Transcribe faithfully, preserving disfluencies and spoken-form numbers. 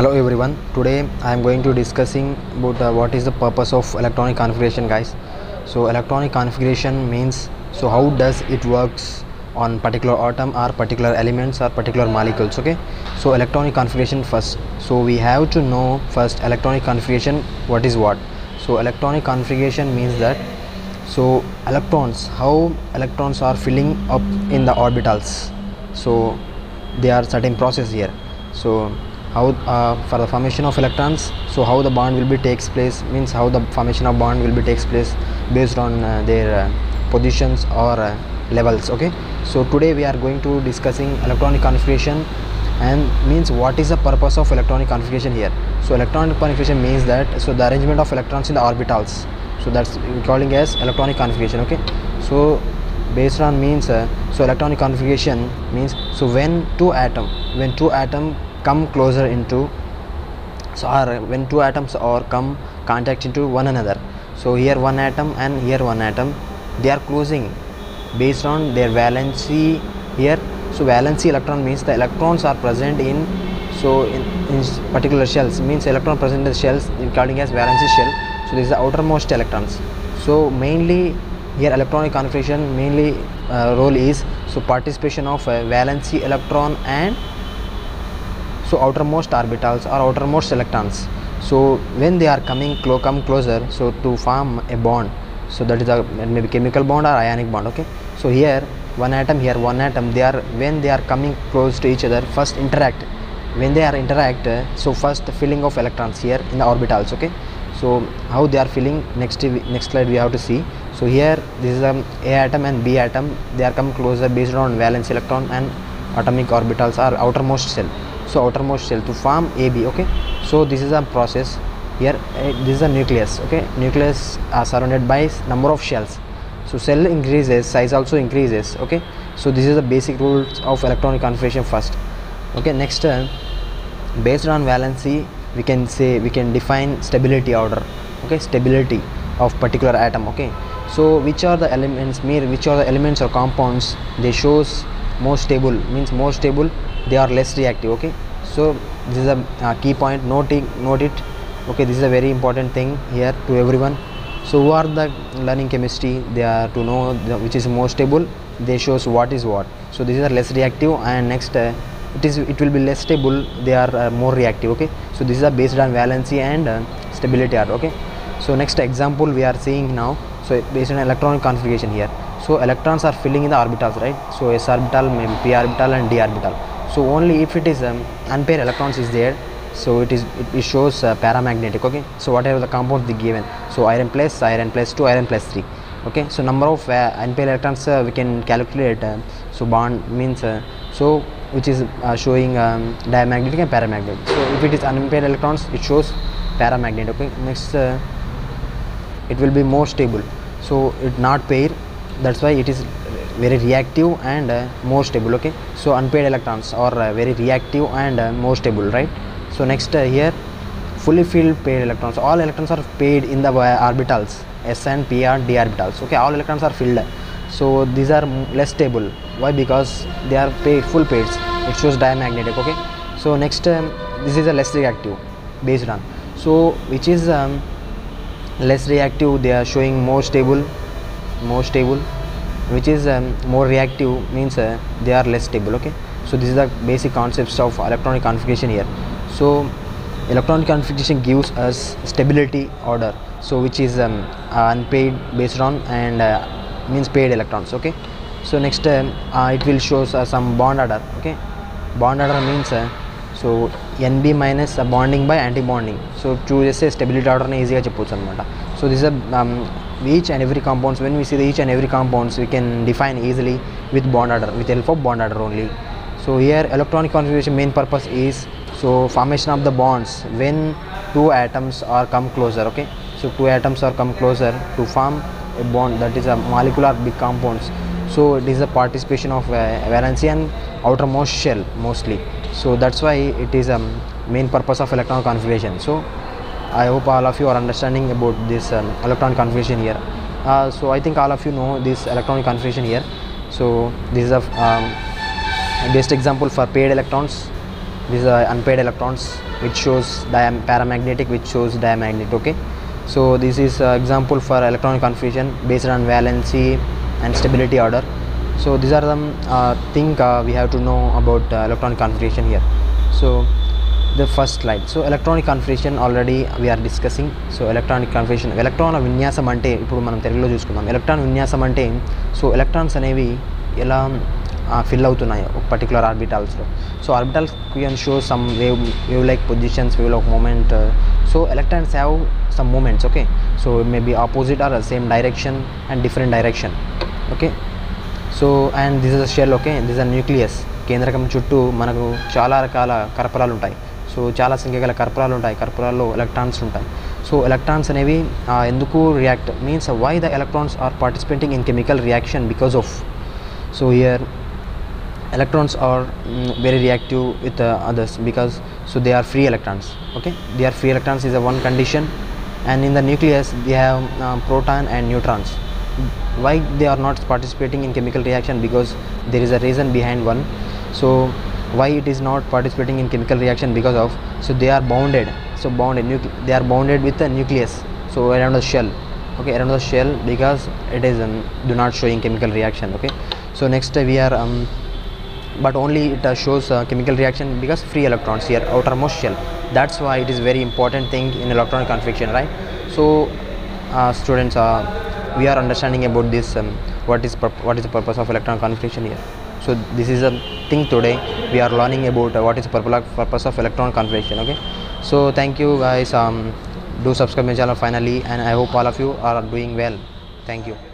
Hello everyone, today I am going to discussing about uh, what is the purpose of electronic configuration, guys. So electronic configuration means, so how does it works on particular atom or particular elements or particular molecules. Okay, so electronic configuration first, so we have to know first electronic configuration what is what. So electronic configuration means that, so electrons, how electrons are filling up in the orbitals. So there are certain process here. So how uh, for the formation of electrons, so how the bond will be takes place means how the formation of bond will be takes place based on uh, their uh, positions or uh, levels. Okay, so today we are going to discussing electronic configuration and means what is the purpose of electronic configuration here. So electronic configuration means that, so the arrangement of electrons in the orbitals, so that's we're calling as electronic configuration. Okay, so based on means uh, so electronic configuration means, so when two atom when two atom come closer into, so or when two atoms or come contact into one another, so here one atom and here one atom, they are closing based on their valency here. So valency electron means the electrons are present in, so in, in particular shells means electron present in the shells we are calling as valency shell. So this is the outermost electrons. So mainly here electronic configuration mainly uh, role is, so participation of uh, valency electron and so outermost orbitals or outermost electrons. So when they are coming clo come closer, so to form a bond, so that is a maybe chemical bond or ionic bond. Okay, so here one atom, here one atom, they are when they are coming close to each other, first interact. When they are interact, uh, so first the filling of electrons here in the orbitals. Okay, so how they are filling, next next slide we have to see. So here this is um, A atom and B atom, they are come closer based on valence electron and atomic orbitals or outermost shell. So outermost shell to form A B. Okay, so this is a process here. Uh, this is a nucleus. Okay, nucleus are surrounded by number of shells. So cell increases, size also increases. Okay, so this is the basic rules of electronic configuration first. Okay, next uh, based on valency we can say, we can define stability order. Okay, stability of particular atom. Okay, so which are the elements mean which are the elements or compounds they shows more stable means more stable, they are less reactive. Okay, so this is a uh, key point, note it, note it. Okay, this is a very important thing here to everyone. So who are the learning chemistry, they are to know the, which is more stable, they shows what is what. So this is a less reactive, and next uh, it is it will be less stable, they are uh, more reactive. Okay, so this is a based on valency and uh, stability order. Okay, so next example we are seeing now, so based on electronic configuration here. So electrons are filling in the orbitals, right? So s orbital, maybe p orbital and d orbital. So only if it is um, unpaired electrons is there, so it is it, it shows uh, paramagnetic. Okay, so whatever the compounds they given, so iron plus iron plus two, iron plus three. Okay, so number of uh, unpaired electrons uh, we can calculate. Uh, so bond means uh, so which is uh, showing um, diamagnetic and paramagnetic. So if it is unpaired electrons, it shows paramagnetic. Okay, next uh, it will be more stable, so it not pair, that's why it is very reactive and uh, more stable. Okay, so unpaired electrons are uh, very reactive and uh, more stable, right? So next uh, here fully filled paired electrons, all electrons are paired in the uh, orbitals s and p and d orbitals. Okay, all electrons are filled, so these are less stable. Why? Because they are paired, full pairs, it shows diamagnetic. Okay, so next um, this is a less reactive based on, so which is um, less reactive, they are showing more stable, more stable, which is um, more reactive means uh, they are less stable. Okay, so this is the basic concepts of electronic configuration here. So electronic configuration gives us stability order, so which is um, unpaired based on and uh, means paired electrons. Okay, so next um, uh, it will shows uh, some bond order. Okay, bond order means uh, so N B minus uh, bonding by anti-bonding. So to just say stability order ne easy ga cheppochu anamata. So this is a um, each and every compounds, when we see the each and every compounds we can define easily with bond order, with help of bond order only. So here electronic configuration main purpose is, so formation of the bonds when two atoms are come closer. Okay, so two atoms are come closer to form a bond, that is a molecular big compounds. So it is a participation of uh, valency and outermost shell mostly. So that's why it is a um, main purpose of electronic configuration. So I hope all of you are understanding about this um, electronic configuration here. Uh, so I think all of you know this electronic configuration here. So this is a um, best example for paired electrons. these are unpaired electrons which shows diam paramagnetic, which shows diamagnetic. Okay, so this is uh, example for electronic configuration based on valency and stability order. So these are the uh, thing uh, we have to know about uh, electronic configuration here. So the first slide. So electronic configuration already we are discussing. So electronic configuration, electron విన్యాసం అంటే ఇప్పుడు మనం తెలుగులో చూసుకుందాం. Electron విన్యాసం అంటే so electrons అనేవి ఎలా ఫిల్ అవుతున్నాయి ఒక పర్టికులర్ ఆర్బిటాల్స్లో. So orbitals can show some wave wave like positions, wave like movement. So electrons have some moments. Okay, so may be opposite or same direction and different direction. Okay, so and this is a shell. Okay, this is a nucleus. కేంద్రకం చుట్టూ మనకు చాలా రకాల కర్పరాలు ఉంటాయి. So చాలా సంఖ్య గల కర్పరాలు ఉంటాయి. కర్పరాల్లో ఎలక్ట్రాన్స్ ఉంటాయి. సో ఎలక్ట్రాన్స్ అనేవి ఎందుకు react means why the electrons are participating in chemical reaction because of. So here electrons are mm, very reactive with uh, others because so they are free electrons. Okay, they are free electrons is a one condition, and in the nucleus they have uh, proton and neutrons. Why they are not participating in chemical reaction? Because there is a reason behind one. So why it is not participating in chemical reaction? Because of so they are bounded. So bounded nucle- they are bounded with the nucleus, so around the shell. Okay, around the shell because it is um, do not showing chemical reaction. Okay, so next uh, we are um, but only it uh, shows uh, chemical reaction because free electrons here outermost shell. That's why it is very important thing in electronic configuration, right? So uh, students uh, we are understanding about this um, what is what is the purpose of electronic configuration here. So this is a thing today we are learning about uh, what is the purpose of electronic configuration. Okay, so thank you guys. Um, do subscribe my channel finally, and I hope all of you are doing well. Thank you.